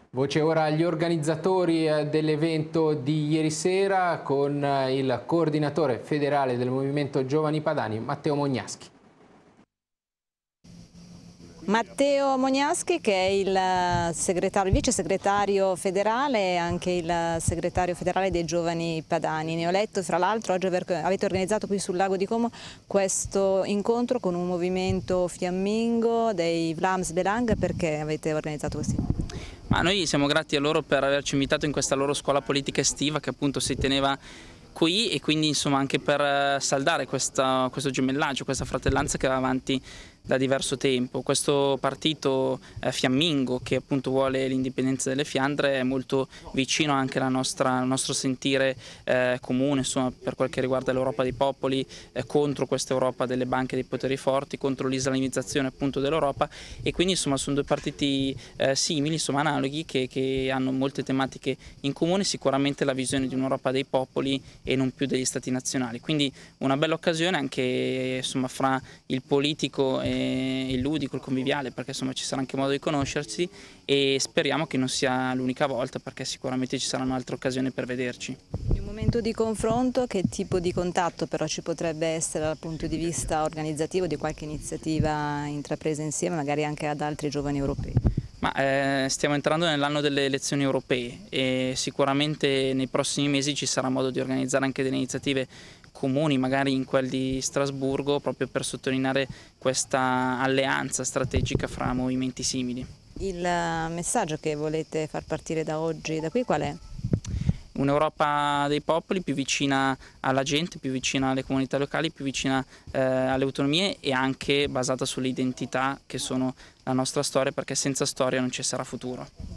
Voce ora agli organizzatori dell'evento di ieri sera con il coordinatore federale del Movimento Giovani Padani, Matteo Mognaschi. Matteo Mognaschi, che è il vice segretario federale e anche il segretario federale dei Giovani Padani. Ne ho letto, fra l'altro, oggi avete organizzato qui sul lago di Como questo incontro con un movimento fiammingo dei Vlaams Belang. Perché avete organizzato questo incontro? Ma noi siamo grati a loro per averci invitato in questa loro scuola politica estiva che appunto si teneva qui, e quindi insomma anche per saldare questo gemellaggio, questa fratellanza che va avanti da diverso tempo. Questo partito fiammingo, che appunto vuole l'indipendenza delle Fiandre, è molto vicino anche al nostro sentire comune, insomma, per quel che riguarda l'Europa dei popoli, contro questa Europa delle banche e dei poteri forti, contro l'islamizzazione appunto dell'Europa, e quindi insomma sono due partiti simili, insomma analoghi, che hanno molte tematiche in comune, sicuramente la visione di un'Europa dei popoli e non più degli stati nazionali. Quindi una bella occasione anche insomma fra il politico e il ludico, il conviviale, perché insomma ci sarà anche modo di conoscersi, e speriamo che non sia l'unica volta, perché sicuramente ci saranno altre occasioni per vederci. In un momento di confronto, che tipo di contatto però ci potrebbe essere dal punto di vista organizzativo, di qualche iniziativa intrapresa insieme magari anche ad altri giovani europei? Ma stiamo entrando nell'anno delle elezioni europee e sicuramente nei prossimi mesi ci sarà modo di organizzare anche delle iniziative comuni, magari in quel di Strasburgo, proprio per sottolineare questa alleanza strategica fra movimenti simili. Il messaggio che volete far partire da oggi, da qui, qual è? Un'Europa dei popoli più vicina alla gente, più vicina alle comunità locali, più vicina alle autonomie, e anche basata sulle identità che sono la nostra storia, perché senza storia non ci sarà futuro.